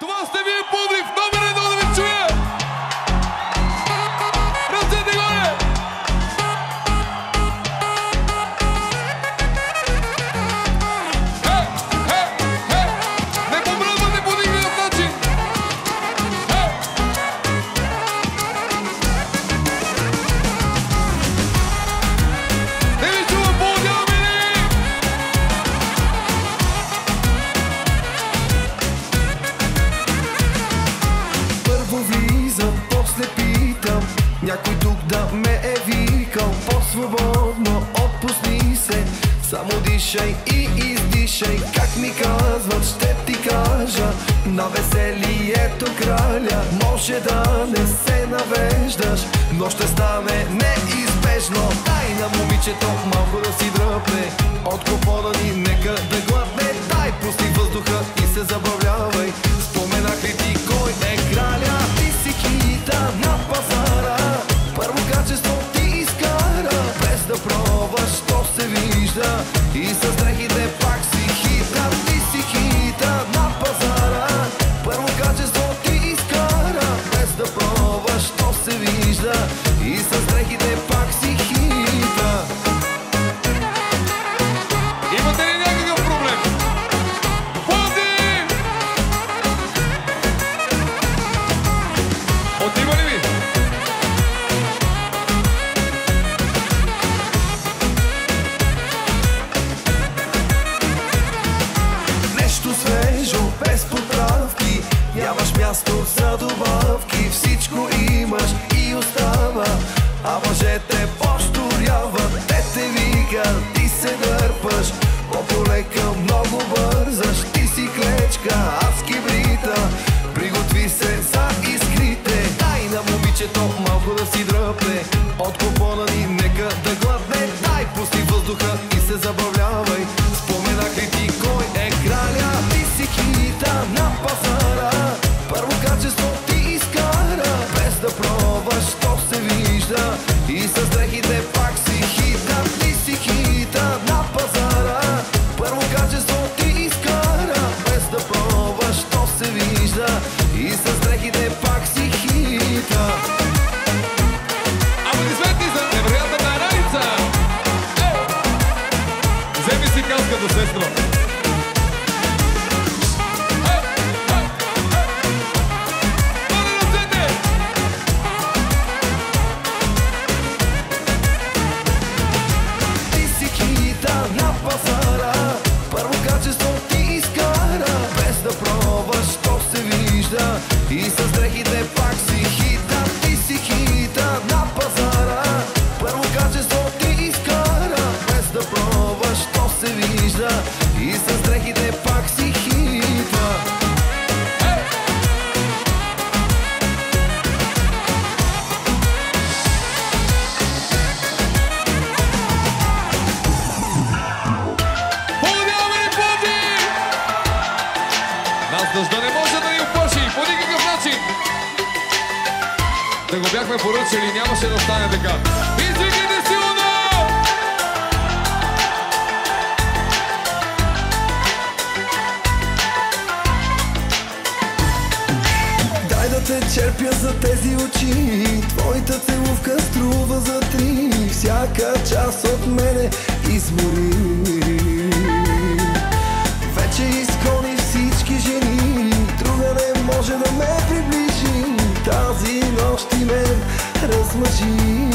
Това сте вие, Пловдив! Номер едно да ви чуя! Ръцете горе! Не побръзвате по никакъв начин! Не ви чувам, поводяваме ли? Първо влизам, после питам, някой тук да ме е викал. По-свободно отпусни се, само дишай и издишай. Как ми казват, ще ти кажа, на веселието краля. Може да не се навеждаш, но ще стане неизбежно. Дай на момичето малко да си дръпне, от купона ни нека да гладне. Дай пусти въздуха и се забавлявай. Споменах ли ти кой е краля? Ти си хита на пазара, първо качество ти изкара. Без да пробваш, то се вижда, и с дрехите пак си хита. Ти си хита на пазара, първо качество ти изкара. Без да пробваш, то се вижда, и с дрехите пак си хита. Имате ли някакъв проблем? Пловдив! Отива ли ви? Нещо свежо, без поправки, нямаш място за добавки. Всичко имаш и остава, а мъжете по-щуряват. Те те викат, ти се дърпаш, по-полека много бързаш. Ти си клечка, аз кибрита, приготви се за искрите. Дай на момичето малко да си дръпне, от купона ни нека да гладне. Дай пусти въздуха и се забавлявай. Споменах ли ти кой е краля? Ти си хита на пазара, първо качество ти изкара. Без да пробваш, то се вижда, и с дрехите пак си хита. Ти си хита на пазара, първо качество ти изкара. Без да пробваш, то се вижда, и с дрехите пак си хита. Аплодисменти за невероятната Раница! Вземи си каската, сестро! Горе ръцете! Ти си хита на пазара, първо качество ти изкара. Без да пробваш, то се вижда, и с дрехите пак си хита. Ти си хита на пазара, първо качество ти изкара. Без да пробваш, то се вижда, и с дрехите пак си хита. Поводяваме ли, Пловдив? Нас дъжда не може да ни оплаши по никакъв начин. Да го бяхме поръчали, нямаше да стане така. Извикайте силно! Дай да те черпя за тези очи, твоята целувка струва за три. Всяка част от мене измори. Вече изгони всички жени, друга не може да ме приближи. Тази нощ ти мен размъжи.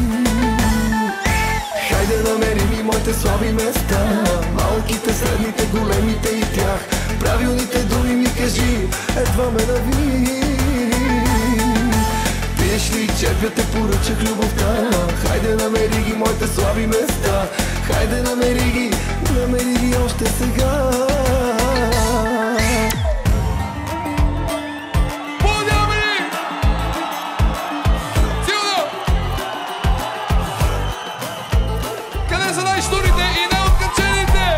Хайде намери ми моите слаби места, малките, средните, големите и тях. Правилните думи ми кажи, едва ме нави. Пиеш ли, черпя те, поръчах любовта. Хайде намери ги моите слаби места. Хайде намери ги още сега. Поводяваме ли? Силно! Къде са най-щурите и най-откачените?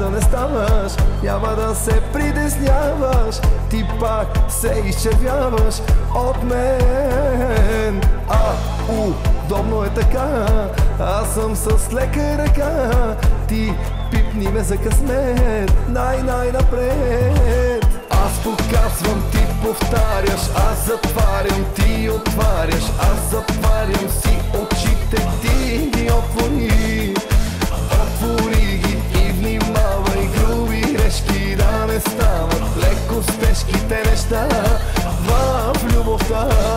да не ставаш, няма да се притесняваш, ти пак се изчервяваш от мен. Удобно е така, аз съм с лека ръка, ти пипни ме за късмет, най-напред. Аз показвам, ти повтаряш, аз затварям, ти отваряш, аз затварям си очите, ти ги отвори. Отвори ги и внимавай, груби грешки да не стават, леко с тежките неща в любовта.